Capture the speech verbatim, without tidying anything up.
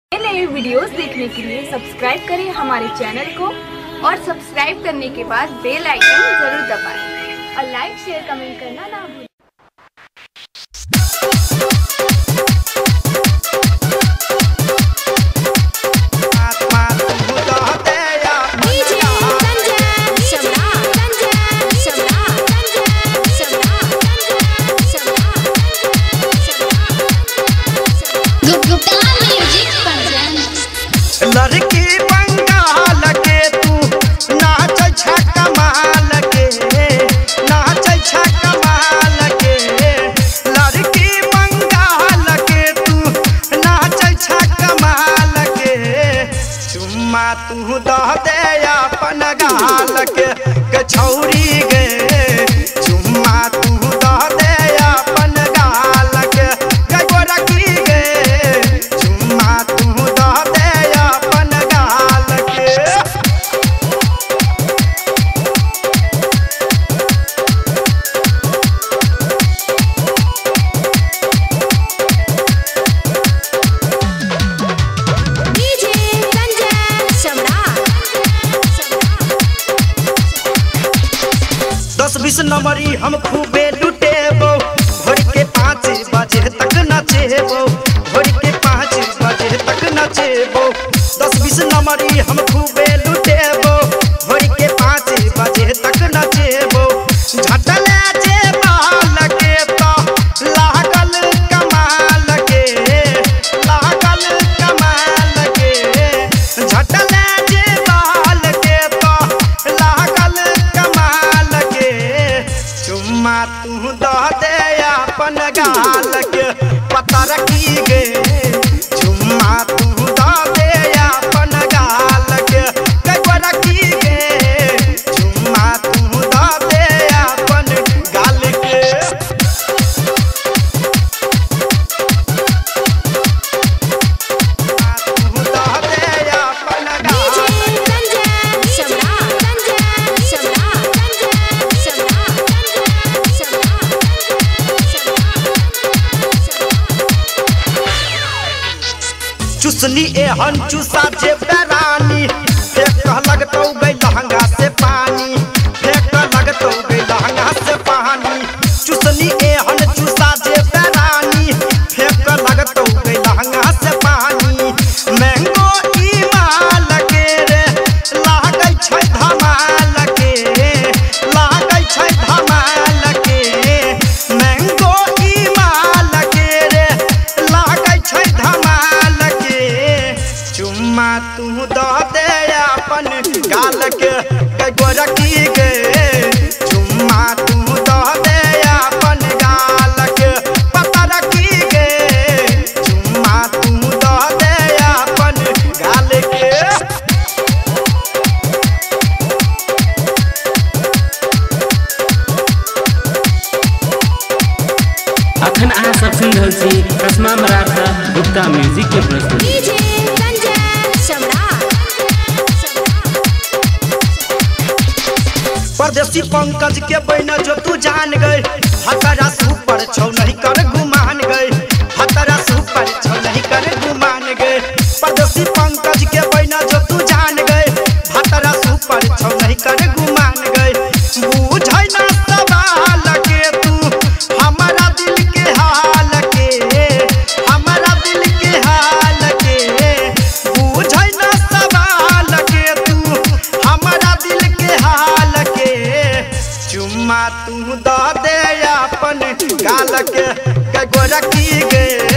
नए नए वीडियोस देखने के लिए सब्सक्राइब करें हमारे चैनल को और सब्सक्राइब करने के बाद बेल आइकन जरूर दबाएं और लाइक शेयर कमेंट करना ना भूलें। लड़की बंगाल के तू नाच छक्का माल के नाच छक्का माल के लड़की बंगाल के तू नाच छक्का माल के चुम्मा तू दह दे अपन गाल के कछौरी गे चुम्मा तू दह दे अपन गाल के गोरखी गे चुम्मा तू दह दे दस बीस नंबरी हम खूबे लुटेबो भोर के पाँच बजे तक नचेबो भोर के पाँच बजे तक नचेबो दस बीस नंबरी हम खूबे लुटेबो भोर के पाँच बजे तक नचेबो झटले जे बाल के तो लागल कमाल के लागल कमाल के झटले जे बाल के तो लागल कमाल के चुम्मा तू दह दे अपन गाल के पता रखी गे चुम्मा तू दह दे अपन गाल के रखी गे चुम्मा तू दह दे अपन गाल के तू दह दे अपन गाल चुसनी एहन चुसा जे बेरानी फेंक लगतौ गई लहंगा से पानी फेंक लगतौ गई लहंगा से पानी चुसनी एहन चुसा जे बेरानी फेंक लगतौ गई लहंगा से पानी मैंगो ई माल के रे लागै छै धमाल के लागै छै धमाल के मैंगो ई माल के रे लागै छै धमाल के चुम्मा तू दह दे अपन गाल के गोरखी गे चुम्मा तू दह दे अपन गाल के पता रखी गे चुम्मा तू दह दे अपन गाल के अखन अहाँ सब सुन रहल छी रश्मा मराठा गुप्ता म्यूजिक के प्रस्तुति। परदेसी पंकज के बहन जो तू जान गए हतरा सुपर छौ नहीं कर गुमान गए हतरा सुपर छौ नहीं कर गुमान गए परदेसी पंकज के बहन जो तू जान गए हतरा सुपर छौ नहीं कर गुमान गए बुझै ना सवाल के तू हमारा दिल के हाल के हमारा दिल के हाल के बुझै ना सवाल के तू हमारा दिल के हाल के चुम्मा तू दह दे अपन गाल के गोरखी गे